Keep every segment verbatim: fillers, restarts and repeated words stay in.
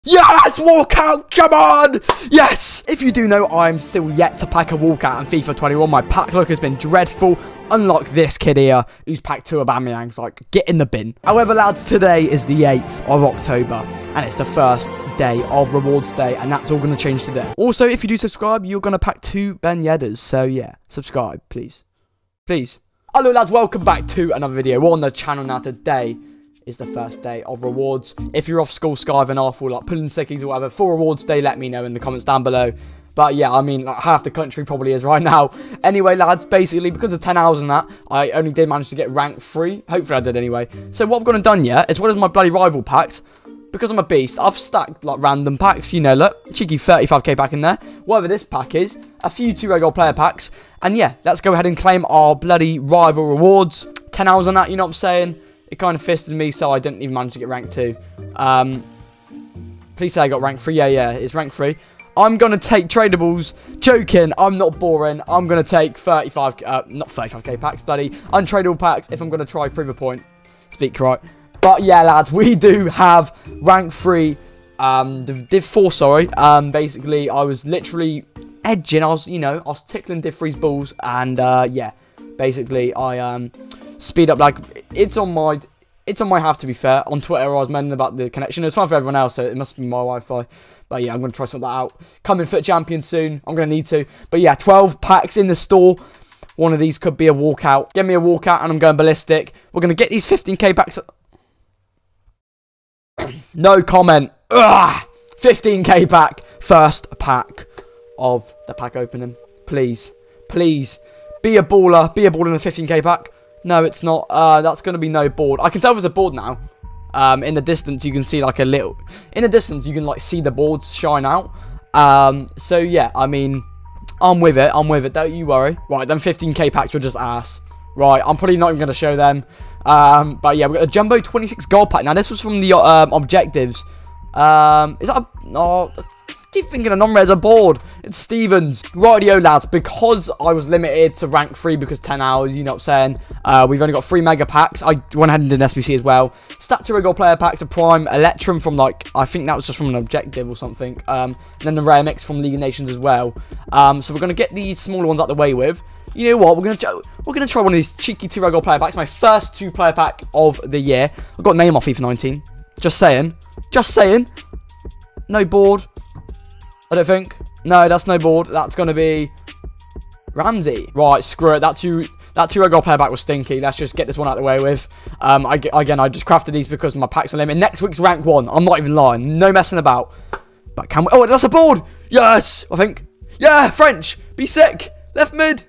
Yes, walkout, come on, yes. If you do know, I'm still yet to pack a walkout in FIFA twenty-one. My pack look has been dreadful, unlike this kid here, who's packed two Babbyys. Like, get in the bin. However, lads, today is the eighth of October, and it's the first day of Rewards Day, and that's all going to change today. Also, if you do subscribe, you're going to pack two Babbyys, so yeah, subscribe, please. Please. Hello, lads, welcome back to another video. We're on the channel now. Today is the first day of rewards. If you're off school skiving off or like pulling sickies or whatever for rewards day, let me know in the comments down below. But yeah, I mean, like, half the country probably is right now. Anyway, lads, basically because of ten hours and that, I only did manage to get rank three. Hopefully I did anyway. So what I've gone and done yet is what is my bloody rival packs. Because I'm a beast, I've stacked like random packs. You know, look, cheeky thirty-five K pack in there. Whatever this pack is, a few two regular player packs. And yeah, let's go ahead and claim our bloody rival rewards. ten hours on that, you know what I'm saying? It kind of fisted me, so I didn't even manage to get rank two. Um, please say I got rank three. Yeah, yeah, it's rank three. I'm going to take tradables. Joking, I'm not boring. I'm going to take thirty-five, uh, not thirty-five K packs, bloody untradable packs if I'm going to try prove a point. Speak right. But yeah, lads, we do have rank three, um, div four, sorry. Um, basically, I was literally edging. I was, you know, I was tickling div three's balls, and uh, yeah, basically, I um. speed up, like, it's on my, it's on my half, to be fair. On Twitter, I was mentioning about the connection. It's fine for everyone else, so it must be my Wi-Fi. But yeah, I'm going to try sort that out. Coming foot champion soon. I'm going to need to. But yeah, twelve packs in the store. One of these could be a walkout. Give me a walkout, and I'm going ballistic. We're going to get these fifteen K packs. No comment. Ugh. fifteen K pack. First pack of the pack opening. Please. Please. Be a baller. Be a baller in a fifteen K pack. No, it's not. Uh, that's going to be no board. I can tell there's a board now. Um, in the distance, you can see like a little... In the distance, you can like see the boards shine out. Um, so, yeah, I mean, I'm with it. I'm with it. Don't you worry. Right, then fifteen K packs were just ass. Right, I'm probably not even going to show them. Um, but, yeah, we've got a Jumbo twenty-six gold pack. Now, this was from the um, objectives. Um, is that a... Oh, I keep thinking a non-res a board. It's Stevens. Rightio, lads, because I was limited to rank three because ten hours, you know what I'm saying? Uh, we've only got three mega packs. I went ahead and did an S B C as well. Stat to regular player packs, a prime, Electrum from like, I think that was just from an objective or something. Um, and then the rare mix from League of Nations as well. Um, so we're going to get these smaller ones out the way with. You know what? We're going to we're going to try one of these cheeky two regular player packs. My first two player pack of the year. I've got name off FIFA nineteen. Just saying. Just saying. No board. I don't think. No, that's no board. That's going to be Ramsey. Right, screw it. That two, that two regular player back was stinky. Let's just get this one out of the way with. Um, I, again, I just crafted these because my packs are limited. Next week's rank one. I'm not even lying. No messing about. But can we... Oh, that's a board. Yes, I think. Yeah, French. Be sick. Left mid.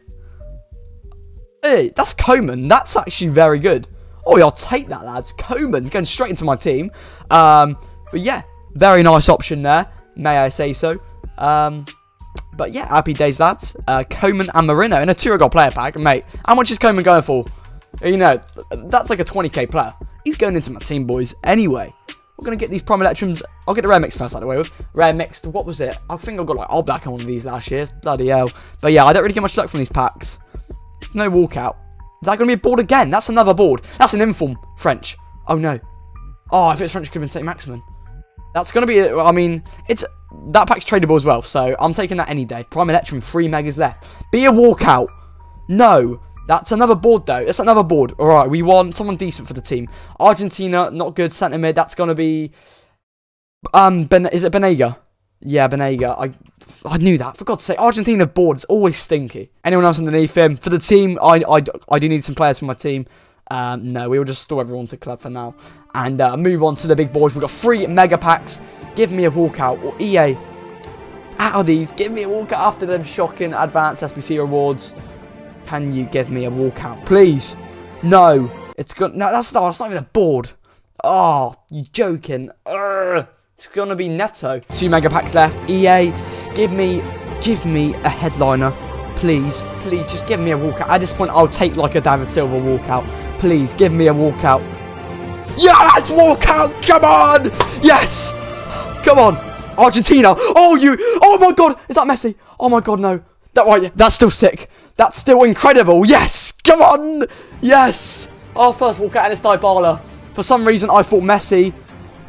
Hey, that's Coman. That's actually very good. Oh, yeah, I'll take that, lads. Coman going straight into my team. Um, but yeah, very nice option there. May I say so. Um, but yeah, happy days, lads. Uh, Coman and Marino in a two-goal player pack. Mate, how much is Coman going for? You know, that's like a twenty K player. He's going into my team, boys. Anyway, we're going to get these Prime Electrums. I'll get the Rare Mix first, out of the way with. Rare Mixed, what was it? I think I got like all black on one of these last year. Bloody hell. But yeah, I don't really get much luck from these packs. No walkout. Is that going to be a board again? That's another board. That's an inform French. Oh, no. Oh, if it's French, it could have been Saint Maximin. That's going to be, I mean, it's that pack's tradable as well, so I'm taking that any day. Prime Electrum, three megas left. Be a walkout. No, that's another board, though. It's another board. All right, we want someone decent for the team. Argentina, not good. Centre mid, that's going to be, um, ben, is it Banega? Yeah, Banega. I I knew that. For God's sake, Argentina board is always stinky. Anyone else underneath him? For the team, I, I, I do need some players for my team. Um, no, we will just store everyone to club for now. And uh, move on to the big boys. We've got three mega packs. Give me a walkout. Or E A. Out of these, give me a walkout after them shocking advanced S B C rewards. Can you give me a walkout? Please. No. It's good. No, that's not, that's not even a board. Oh, you joking. Urgh. It's going to be Neto. Two mega packs left. E A, give me, give me a headliner. Please. Please, just give me a walkout. At this point, I'll take like a David Silva walkout. Please, give me a walkout. Yes, walkout, come on. Yes, come on. Argentina. Oh, you. Oh, my God. Is that Messi? Oh, my God, no. That right. That's still sick. That's still incredible. Yes, come on. Yes. Our first walkout, and it's Dybala. For some reason, I thought Messi.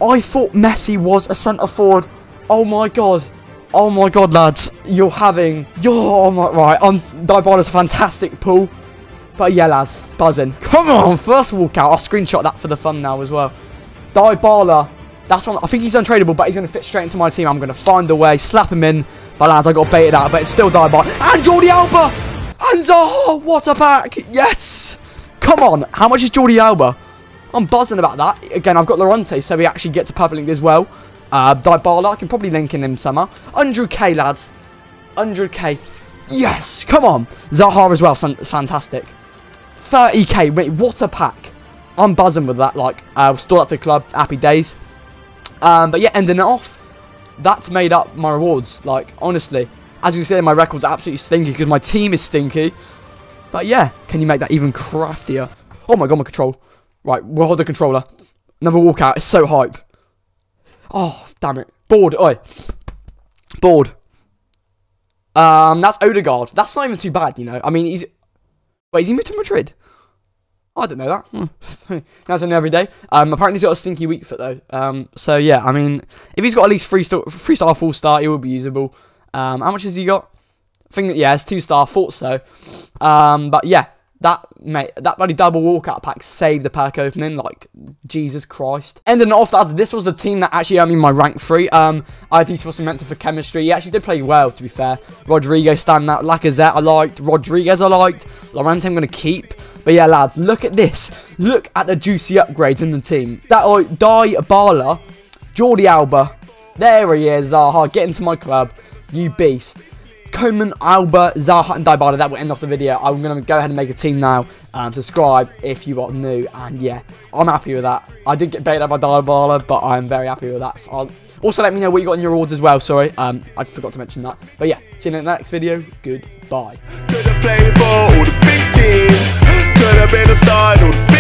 I thought Messi was a centre forward. Oh my god. Oh my god, lads. You're having... You're... Oh my... Right, um, Dybala's a fantastic pull. But yeah, lads. Buzzing. Come on, first walkout. I'll screenshot that for the thumbnail as well. Dybala. That's one... I think he's untradeable, but he's going to fit straight into my team. I'm going to find a way, slap him in. But lads, I got baited out, but it's still Dybala. And Jordi Alba! And Zaha! What a pack! Yes! Come on. How much is Jordi Alba? I'm buzzing about that. Again, I've got Llorente, so he actually gets a perfect link as well. Uh, Dybala, I can probably link in him somehow. one hundred K, lads. one hundred K. Yes, come on. Zaha as well, fantastic. thirty K, wait, what a pack. I'm buzzing with that, like, uh, still up to the club, happy days. Um, but yeah, ending it off. That's made up my rewards, like, honestly. As you can see, my records are absolutely stinky because my team is stinky. But yeah, can you make that even craftier? Oh my god, my control. Right, we'll hold the controller. Another walkout, it's so hype. Oh, damn it. Board, oi. Board. Um, that's Odegaard. That's not even too bad, you know. I mean, he's... Wait, is he moved to Madrid? Oh, I didn't know that. Hmm. That's only every day. Um, apparently he's got a stinky weak foot, though. Um, so, yeah, I mean, if he's got at least three star, three star full star, he will be usable. Um, how much has he got? I think that, yeah, it's two star, thought so. Um, but, yeah. That, mate, that bloody double walkout pack saved the pack opening, like, Jesus Christ. Ending it off, lads, this was the team that actually earned me my rank three. Um, I had these for some mentor for chemistry. He actually did play well, to be fair. Rodrigo standing out. Lacazette, I liked. Rodriguez, I liked. Llorente, I'm going to keep. But yeah, lads, look at this. Look at the juicy upgrades in the team. That, like, Dybala, Jordi Alba. There he is, Zaha. Get into my club, you beast. Coman, Alba, Zaha, and Dybala. That will end off the video. I'm going to go ahead and make a team now. Um, subscribe if you are new. And yeah, I'm happy with that. I did get baited out by Dybala, but I'm very happy with that. So I'll also let me know what you got in your rewards as well. Sorry, um, I forgot to mention that. But yeah, see you in the next video. Goodbye. Could have played for all the big teams. Could have been a star.